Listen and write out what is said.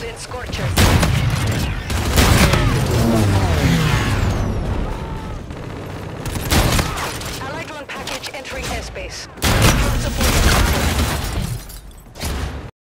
Call in Scorchers. Allied drone package entering airspace. Drone support